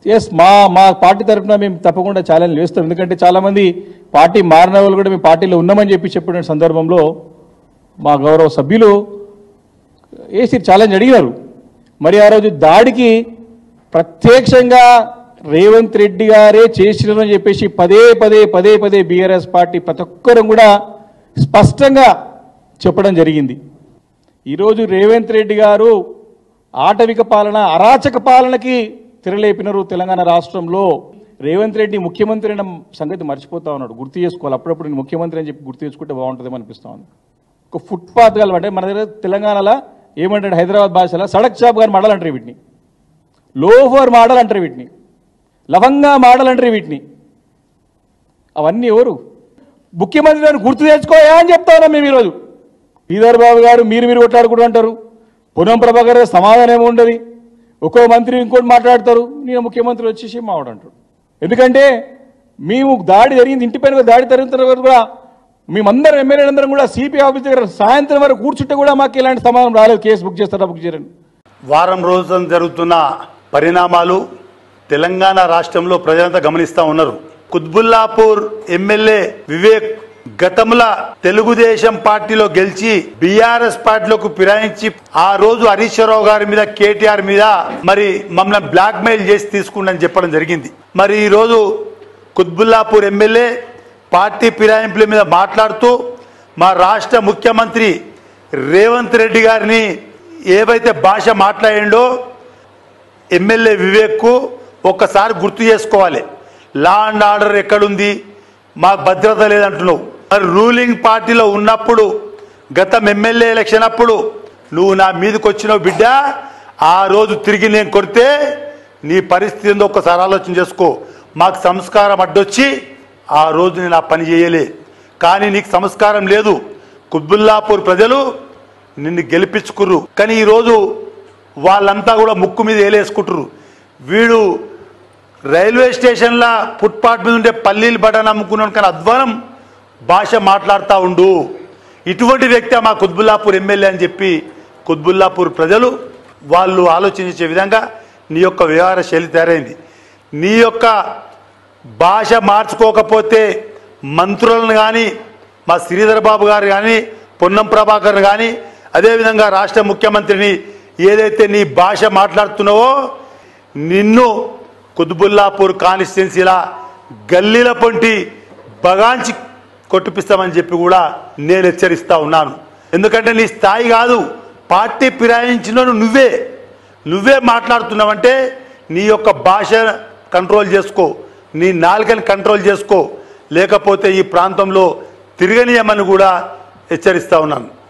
Yes మా party తరఫున మేము తప్పకుండా ఛాలెంజ్ వేస్తాం. ఎందుకంటే చాలామంది పార్టీ మారిన వాళ్ళు కూడా మేము పార్టీలో ఉన్నామని చెప్పిన సందర్భంలో మా గౌరవ సభ్యులు వేసి ఛాలెంజ్ అడిగినారు. మరి ఆ రోజు దాడికి ప్రత్యక్షంగా రేవంత్ రెడ్డి గారే చేసినారని చెప్పేసి పదే పదే బీఆర్ఎస్ పార్టీ ప్రతి ఒక్కరూ కూడా స్పష్టంగా చెప్పడం జరిగింది. ఈరోజు రేవంత్ రెడ్డి గారు ఆటవిక పాలన, అరాచక పాలనకి తెరలేపినారు తెలంగాణ రాష్ట్రంలో. రేవంత్ రెడ్డి ముఖ్యమంత్రి అయిన సంగతి మర్చిపోతా ఉన్నాడు. గుర్తు చేసుకోవాలి, అప్పుడప్పుడు నేను ముఖ్యమంత్రి అని చెప్పి గుర్తు చేసుకుంటే బాగుంటుందేమో అనిపిస్తా ఉంది. ఒక ఫుట్పాత్ గా అంటే మన దగ్గర తెలంగాణలో ఏమంటాడు, హైదరాబాద్ భాషలో సడక్ షాప్ గారు మోడల్ అంటారు వీటిని, లోఫర్ మోడల్ అంటారు వీటిని, లవంగా మోడల్ అంటారు వీటిని. అవన్నీ ఎవరు ముఖ్యమంత్రి గారిని గుర్తు తెచ్చుకోయా అని చెప్తా ఉన్నాం మేము ఈరోజు. శ్రీధర్ బాబు గారు మీరు కొట్లాడుకుంటూ అంటారు, పొన్నం ప్రభాకర్ సమాధానం ఏమో ఉండదు, ఒక్కో మంత్రి ఇంకోటి మాట్లాడతారు, నేను ముఖ్యమంత్రి వచ్చేసి మావాడు అంటాడు. ఎందుకంటే మేము దాడి జరిగింది, ఇంటిపైన దాడి జరిగిన తర్వాత కూడా మేమందరం ఎమ్మెల్యేలందరం కూడా సిపి ఆఫీస్ దగ్గర సాయంత్రం వరకు కూర్చుంటే కూడా మాకు ఇలాంటి సమాధానం రాలేదు. కేసు బుక్ చేస్తారా, బుక్ చేయరని. వారం రోజులు జరుగుతున్న పరిణామాలు తెలంగాణ రాష్ట్రంలో ప్రజలంతా గమనిస్తా ఉన్నారు. కుత్బుల్లాపూర్ ఎమ్మెల్యే వివేక్ గతంలో తెలుగుదేశం పార్టీలో గెలిచి బీఆర్ఎస్ పార్టీలోకి ఫిరాయించి ఆ రోజు హరీష్ రావు గారి మీద, కేటీఆర్ మీద మరి మమ్మల్ని బ్లాక్ మెయిల్ చేసి తీసుకుందని చెప్పడం జరిగింది. మరి ఈ రోజు కుత్బుల్లాపూర్ ఎమ్మెల్యే పార్టీ ఫిరాయింపుల మీద మాట్లాడుతూ మా రాష్ట్ర ముఖ్యమంత్రి రేవంత్ రెడ్డి గారిని ఏవైతే భాష మాట్లాడిండో ఎమ్మెల్యే వివేక్కు ఒక్కసారి గుర్తు చేసుకోవాలి. లా అండ్ ఆర్డర్ ఎక్కడుంది, మాకు భద్రత లేదంటున్నావు. మరి రూలింగ్ పార్టీలో ఉన్నప్పుడు గతం ఎమ్మెల్యే ఎలక్షన్ అప్పుడు నువ్వు నా మీదకి వచ్చినావు బిడ్డ, ఆ రోజు తిరిగి నేను కొడితే నీ పరిస్థితి ఏందో ఒక్కసారి ఆలోచన చేసుకో. మాకు సంస్కారం అడ్డొచ్చి ఆ రోజు నేను ఆ పని చేయలే, కానీ నీకు సంస్కారం లేదు. కుత్బుల్లాపూర్ ప్రజలు నిన్ను గెలిపించుకుర్రు, కానీ ఈరోజు వాళ్ళంతా కూడా ముక్కు మీద ఏలేసుకుంటారు. వీడు రైల్వే స్టేషన్ల ఫుట్పాత్ మీద ఉండే పల్లీలు బటన్ అమ్ముకున్నాడు, కానీ అధ్వానం భాష మాట్లాడుతూ ఉండు. ఇటువంటి వ్యక్తి మా కుత్బుల్లాపూర్ ఎమ్మెల్యే అని చెప్పి కుత్బుల్లాపూర్ ప్రజలు వాళ్ళు ఆలోచించే విధంగా నీ యొక్క వ్యవహార శైలి తయారైంది. నీ యొక్క భాష మార్చుకోకపోతే మంత్రులను కానీ, మా శ్రీధర్ బాబు గారు కానీ, పొన్నం ప్రభాకర్ కానీ, అదేవిధంగా రాష్ట్ర ముఖ్యమంత్రిని ఏదైతే నీ భాష మాట్లాడుతున్నావో నిన్ను కుత్బుల్లాపూర్ కాన్స్టిట్యున్సీలా గల్లీల పొంటి బగాంచి కొట్టిపిస్తామని చెప్పి కూడా నేను హెచ్చరిస్తా ఉన్నాను. ఎందుకంటే నీ స్థాయి కాదు, పార్టీ ఫిరాయించిన నువ్వే మాట్లాడుతున్నావంటే నీ యొక్క భాష కంట్రోల్ చేసుకో, నీ నాలుకని కంట్రోల్ చేసుకో, లేకపోతే ఈ ప్రాంతంలో తిరగనీయమని కూడా హెచ్చరిస్తా ఉన్నాను.